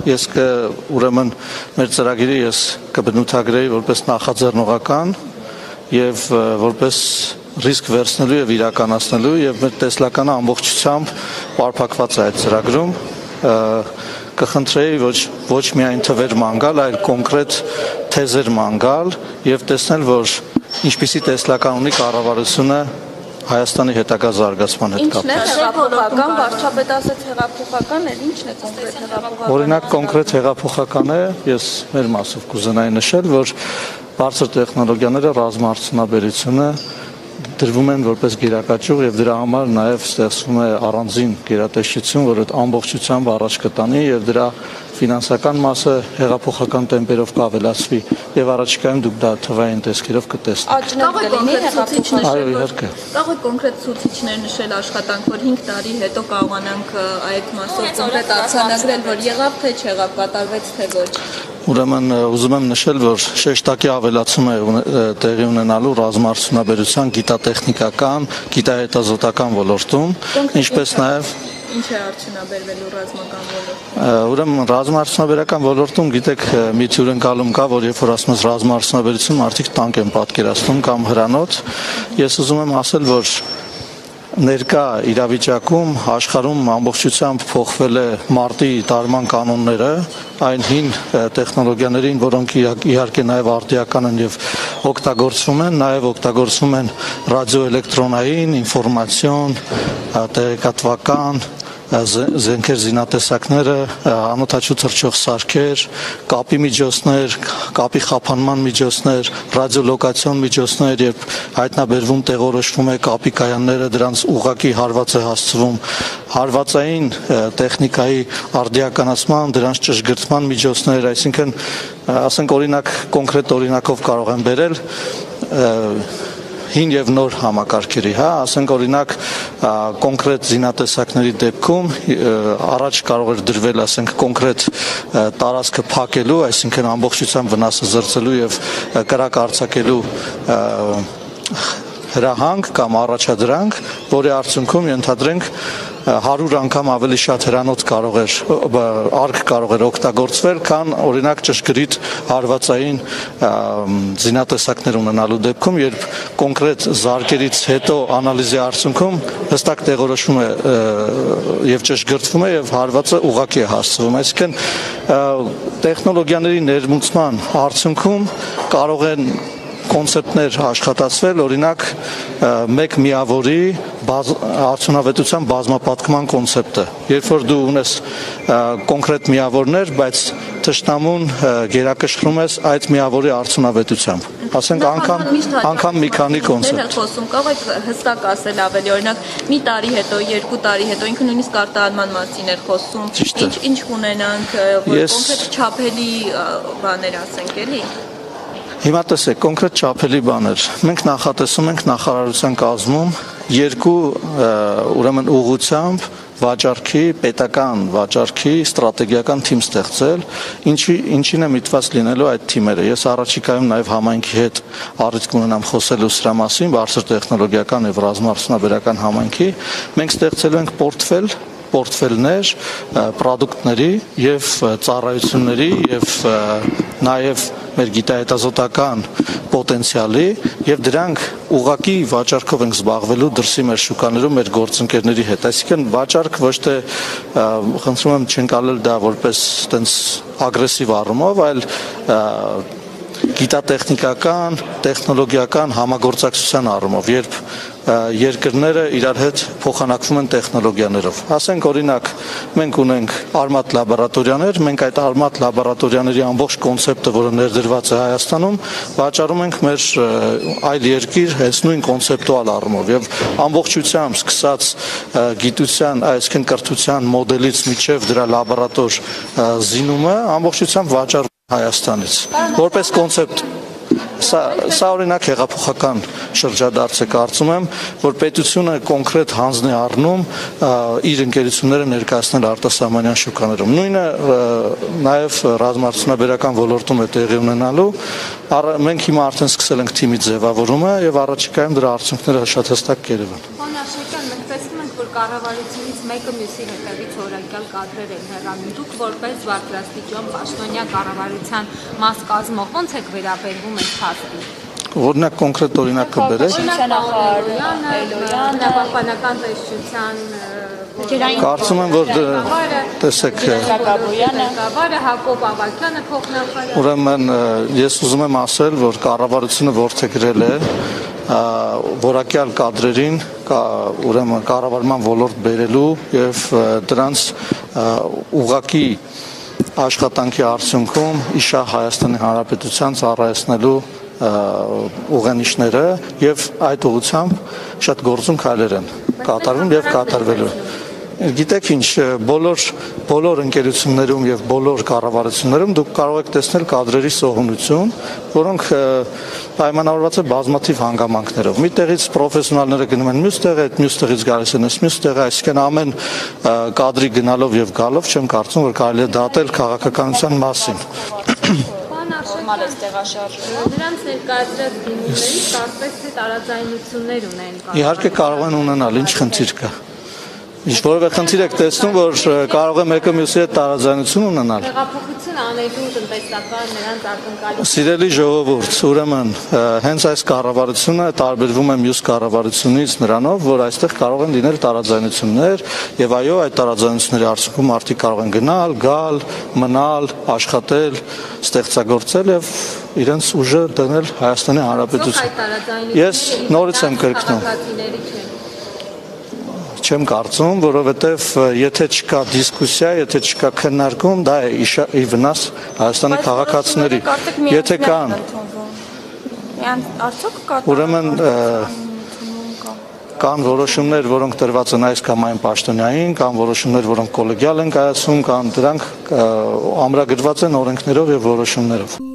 ես ուրեմն մեր ծրագիրը ես կբնութագրեի որպես նախաձեռնողական եւ որպես ռիսկ վերցնելու եւ իրականացնելու եւ մեր տեսլականը ամբողջությամբ պարփակված է այդ ծրագրում կխնդրեի ոչ միայն թվեր ման գալ, այլ կոնկրետ թեզեր ման գալ եւ տեսնել, որ ինչպիսի տեսլական ունի կառավարությունը Հայաստանի հետագա զարգացման հետ կապված։ Ինչն է հեղափոխական, վարչապետ ասեց հեղափոխական է, ինչն է կոնկրետ հեղափոխական։ Օրինակ կոնկրետ հեղափոխական է, ես մեր մասով կուզենայի նշել, որ բարձր տեխնոլոգիաները ռազմաարդյունաբերությունը դրվում են որպես գերակաճյուղ եւ դրա համար նաեւ ստեղծվում է առանձին գերատեսչություն, որը ամբողջությամբ առաջ կտանի եւ դրա ֆինանսական մասը հեղափոխական տեմպերով կավելացվի եւ առաջիկայում դուք դա թվային տեսքերով կտեսնեք։ Այո, իհարկե։ Կարող եք կոնկրետ ցուցիչներ նշել աշխատանք, որ 5 տարի հետո կարողանանք այդ մասով կոնկրետ արձանագրել, որ եղավ թե չեղավ, կատարվեց թե ոչ։ Ուրեմն ուզում եմ նշել, որ շեշտակի ավելացում է տեղի ունենալու ռազմաարդյունաբերության գիտատեխնիկական, գիտահետազոտական ոլորտում, ինչպես նաև Ինչ է արդյունաբերվելու ռազմական ոլորտում։ Ուրեմն ռազմաարդյունաբերական ոլորտում գիտեք մի հյուրընկալում կա, որ երբ որ ասում ես ռազմաարդյունաբերություն, մարդիկ տանկ են պատկերացնում կամ հրանոց, ես ուզում եմ ասել, որ ներկա իրավիճակում աշխարհում ամբողջությամբ փոխվել է մարտի տարման կանոնները, այն հին տեխնոլոգիաներին, որոնք իհարկե նաև արդիական են եւ օգտագործվում են, նաև օգտագործվում են ռադիոէլեկտրոնային, ինֆորմացիոն, տեղեկատվական զենքեր զինատեսակները, անօթաչու թռչող սարքեր, կապի միջոցներ, կապի խափանման միջոցներ, ռադիոլոկացիոն միջոցներ, երբ հայտնաբերվում տեղորոշվում է կապի կայանները, դրանց ուղղակի հարված է հասցվում հարվածային տեխնիկայի արդիականացման, դրանց ճշգրտման միջոցներ, այսինքն ասենք օրինակ կոնկրետ օրինակով կարող եմ բերել հին եւ նոր համակարգերի, ասենք օրինակ կոնկրետ զինատեսակների դեպքում առաջ կարող էր դրվել, ասենք կոնկրետ տարածքը փակելու, այսինքն ամբողջությամբ վնասը զրծելու եւ կրակ արձակելու հրահանգ կամ առաջադրանք, որի արդյունքում ենթադրենք 100 անգամ ավելի շատ հրանոց արկ կարող էր օգտագործվել, քան օրինակ ճշգրիտ հարվածային զինատեսակներ ունենալու դեպքում, երբ կոնկրետ զարկերից հետո անալիզի արդյունքում հստակ տեղորոշվում է եւ ճշգրտվում է եւ հարվածը ուղղակի է հասցվում, այսինքն տեխնոլոգիաների ներմուծման արդյունքում կարող են կոնցեպտներ աշխատացվել, օրինակ մեկ միավորի արդյունավետության բազմապատկման կոնցեպտը, երբ որ դու ունես կոնկրետ միավորներ, բայց թշնամուն գերակշռում ես այդ միավորի արդյունավետությամբ, ասենք անգամ մի քանի կոնցեպտ։ Կարող եք հստակ ասել ավելի, օրինակ մի տարի հետո, 2 տարի հետո, ինքը նույնիսկ արտահանման մասին էր խոսում, ինչ ունենանք, կոնկրետ չափելի բաներ ասենք, էլի։ Հիմա տեսեք, կոնկրետ չափելի բաներ։ Մենք նախատեսում ենք նախարարության կազմում երկու ուրեմն ուղղությամբ վաճառքի, պետական վաճառքի ստրատեգիական թիմ ստեղծել, ինչին է միտված լինելու այդ թիմերը։ Ես առաջիկայում նաև համայնքի հետ առիթ կունենամ խոսելու սրա մասին, բարձր տեխնոլոգիական եւ ռազմաարդյունաբերական համայնքի։ Մենք ստեղծելու ենք պորտֆելներ պրոդուկտների եւ ծառայությունների եւ նաեւ մեր գիտահետազոտական պոտենցիալի եւ դրանք ուղղակի վաճառքով ենք զբաղվելու դրսի մեր շուկաներում մեր գործընկերների հետ, այսինքն վաճառք ոչ թե խնդրում եմ չընկալել դա որպես այտենց ագրեսիվ առումով, այլ գիտատեխնիկական, տեխնոլոգիական համագործակցության առումով, երբ երկրները իրար հետ փոխանակվում են տեխնոլոգիաներով։ Ասենք օրինակ մենք ունենք արմատ լաբորատորիաներ, մենք այդ արմատ լաբորատորիաների ամբողջ կոնցեպտը, որը ներդրված է Հայաստանում, վաճառում ենք մեր այլ երկիր հենց նույն կոնցեպտուալ առումով եւ ամբողջությամբ սկսած գիտության, այսինքն կրթության մոդելից միջև դրա լաբորատոր զինումը ամբողջությամբ վաճառում Հայաստանից որպես կոնցեպտ Սա օրինակ հեղափոխական շրջադարձ է, կարծում եմ, որ պետությունը կոնկրետ հանձն է առնում իր ընկերությունները ներկայացնել արտասահմանյան շուկաներում։ Նույնը նաև ռազմաարդյունաբերական ոլորտում է տեղի ունենալու։ Մենք հիմա արդեն սկսել ենք թիմի ձևավորումը եւ առաջիկայում դրա արդյունքները շատ հստակ կերևան։ Պարոն Աշակյան, մենք տեսնում ենք, որ կառավարությունից մեկը մյուսի հետևից օրակյալ կադրեր են հեռանում։ Դուք որպես բարձրաստիճան պաշտոնյա կառավարության մաս կազմող ո՞նց եք վերաբերվում այս փաստին։ Օրինակ կոնկրետ օրինակ կբերեք։ Պահպանական տեսչության Կարծում եմ, որ տեսեք ղեկավարը Հակոբ Ավագյանը փոխնախարար։ Ուրեմն ես ուզում եմ ասել, որ կառավարությունը որդեգրել է որակյալ կադրերին ուրեմն կառավարման ոլորտ բերելու եւ դրանց ուղղակի աշխատանքի արդյունքում իշահ Հայաստանի Հանրապետության ծառայեցնելու ուղենիշները եւ այդ ուղղությամբ շատ գործուն քայլեր են կատարվում եւ կատարվելու։ Գիտեք ինչ, բոլոր ընկերություններում եւ բոլոր կառավարություններում դուք կարող եք տեսնել կադրերի սողունություն, որոնք պայմանավորված է բազմաթիվ հանգամանքներով։ Մի տեղից պրոֆեսիոնալները գնում են մյուս տեղ, այդ մյուս տեղից գալիս են մյուս տեղը, այսինքն ամեն կադրի գնալով եւ գալով չեմ կարծում, որ կարելի է դատել քաղաքականության մասին։ Նրանց ներկայացրած դիմումներից կարծես թե տարաձայնություններ ունեն։ Իհարկե կարող են ունենալ, ինչ խնդիր կա։ Ինչ-որևէ խնդիր եք տեսնում, որ կարող է մեկը մյուսի հետ տարաձայնություն ունենալ։ Հեղափոխություն անելու տնտեսական նրանց ակնկալիքները։ Սիրելի ժողովուրդ, ուրեմն հենց այս կառավարությունը տարբերվում է մյուս կառավարությունից նրանով, որ այստեղ կարող են լինել տարաձայնություններ, եւ այո, այդ տարաձայնությունների արդյունքում մարդիկ կարող են գնալ, գալ, մնալ, աշխատել, ստեղծագործել եւ իրենց ուժը դնել Հայաստանի Հանրապետություն։ Ես նորից եմ կրկնում։ Չեմ կարծում, որովհետև եթե չկա դիսկուսիա, եթե չկա քննարկում, դա է ի վնաս Հայաստանի քաղաքացիների։ Եթե կան, ուրեմն կան որոշումներ, որոնք տրված են այս կամ այն պաշտոնյային, կան որոշումներ, որոնք կոլեգիալ են կայացվում, կան դրանք ամրագրված են օրենքներով եւ որոշումներով։